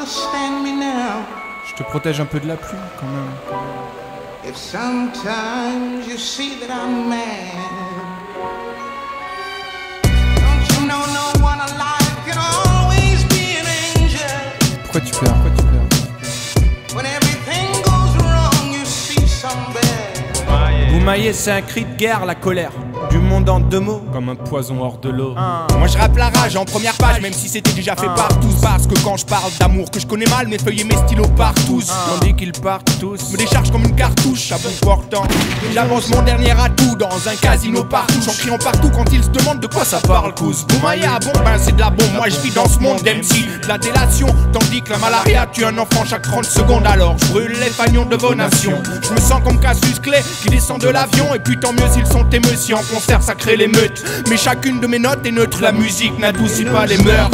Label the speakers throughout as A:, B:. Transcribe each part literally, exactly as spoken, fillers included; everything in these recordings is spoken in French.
A: understand me now.
B: Je te protège un peu de la pluie quand même.
A: If sometimes you see that I'm mad, don't you know no one alive can always be an angel.
B: Pourquoi tu pleures? Pourquoi tu pleures?
A: When everything goes wrong, you see some bad.
C: Boumaillé, c'est un cri de guerre, la colère du monde en deux mots,
B: Comme un poison hors de l'eau.
C: ah.
D: Moi je rappe la rage en première page, même si c'était déjà fait par tous. Parce que quand je parle d'amour que je connais mal, mes feuilles et mes stylos partent tous.
C: On dit qu'ils partent tous.
D: Me décharge comme une cartouche à bout portant. J'avance mon dernier atout dans un casino partout. J'en criant partout quand ils se demandent de quoi ça parle. Cause Boumaillé, ah bon ben c'est de la bombe. Moi je vis dans ce monde d'M C, de la délation. Tandis que la malaria tue un enfant chaque trente secondes. Alors je brûle les fagnons de vos nations. Je me sens comme Cassius Clay qui descend de l'avion. Et puis tant mieux s'ils sont émeus, si en concert ça crée l'émeute. Mais chacune de mes notes est neutre, la musique n'adoucit pas les mœurs.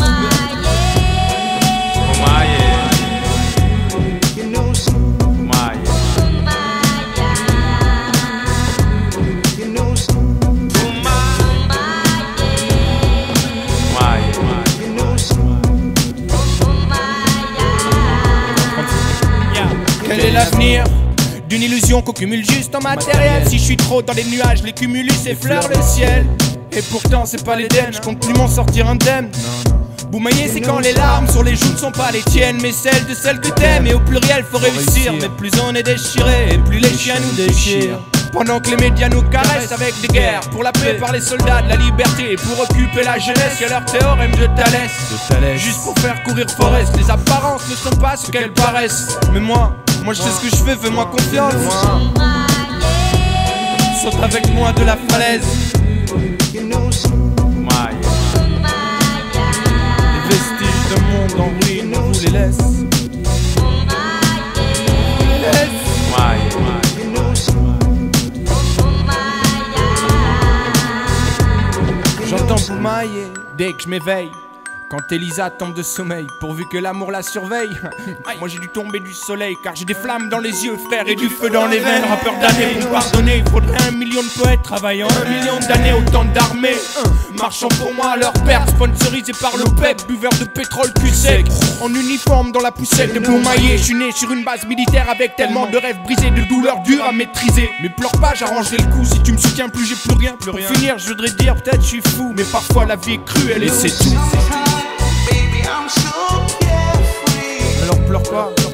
A: You know some, you know some, you know some.
D: Quel est l'avenir d'une illusion qu'on cumule juste en matériel? Si je suis trop dans les nuages, les cumulus effleurent le ciel. Et pourtant c'est pas l'Éden, je compte plus m'en sortir indemne. Boumaillé, c'est quand les larmes sur les joues ne sont pas les tiennes, mais celles de celles que t'aimes. Et au pluriel faut réussir, mais plus on est déchiré, et plus les chiens nous déchirent. Pendant que les médias nous caressent avec des guerres pour la paix par les soldats de la liberté et pour occuper la jeunesse, y'a leur théorème de Thalès.
B: De Thalès.
D: Juste pour faire courir Forest, les apparences ne sont pas ce qu'elles paraissent. Mais moi, moi je sais ce que je fais, fais-moi confiance. Saute avec moi de la falaise.
A: You know some,
B: Les vestiges d'un monde en ruine, on vous les laisse.
A: you know some.
D: J'entends Boumaillé dès que je m'éveille. Quand Elisa tombe de sommeil, pourvu que l'amour la surveille. Moi j'ai dû tomber du soleil, car j'ai des flammes dans les yeux, frère, et du feu dans les veines. Rappeur d'années, pour me pardonner, il faudrait un million de poètes travaillant un million d'années, autant d'armées marchant pour moi à leur perte, sponsorisé par le P E P, buveur de pétrole cul sec, en uniforme dans la poussette de Boumaillé. Je suis né sur une base militaire avec tellement de rêves brisés, de douleurs dures à maîtriser. Mais pleure pas, j'arrangerai le coup, si tu me soutiens plus j'ai plus rien. Pour finir, je voudrais dire peut-être je suis fou, mais parfois la vie est cruelle et c'est tout.
A: Sometimes, baby, I'm so carefree.
D: Alors pleure pas.